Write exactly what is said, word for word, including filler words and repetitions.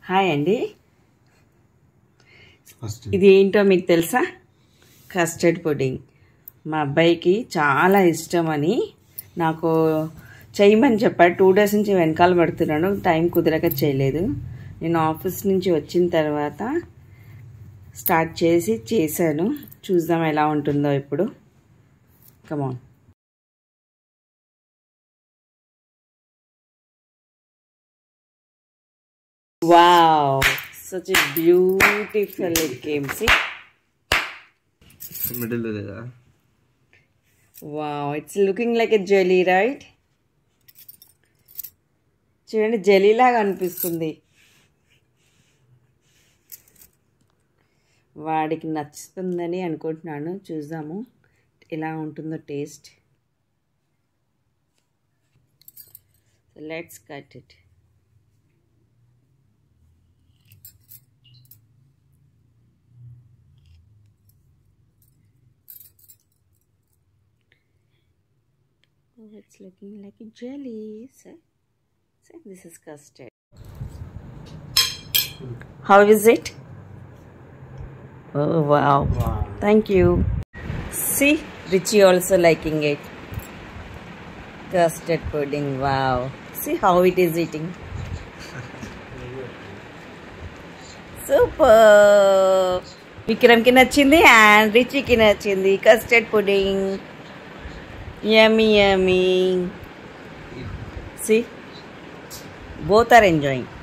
Hi అండి. ఇది ఏంటో మీకు తెలుసా? Custard pudding. మా అబ్బాయికి చాలా ఇష్టమని నాకు చేయమని చెప్పాడు. టూ డేస్ నుంచి వెనకాల పడుతున్నాను, టైం కుదరక చేయలేదు. నేను ఆఫీస్ నుంచి వచ్చిన తర్వాత స్టార్ట్ చేసి చేశాను. చూద్దాం ఎలా ఉంటుందో ఇప్పుడు. Come on. Wow, such a beautiful it came. See? Middle of the Wow, it's looking like a jelly, right? చూడండి, జెల్లీ లాగా అనిపిస్తుంది. వాడికి నచ్చుతుందని అనుకుంటున్నాను. చూద్దాము ఎలా ఉంటుందో taste. Let's cut it. Oh, it's looking like a jelly. So, so this is custard. How is it? Oh wow. Wow. Thank you. See, Richie also liking it. Custard pudding. Wow. See how it is eating. Super. Vikram ki nachindi and Richie ki nachindi. Custard pudding. Yummy, yummy. See, both are enjoying.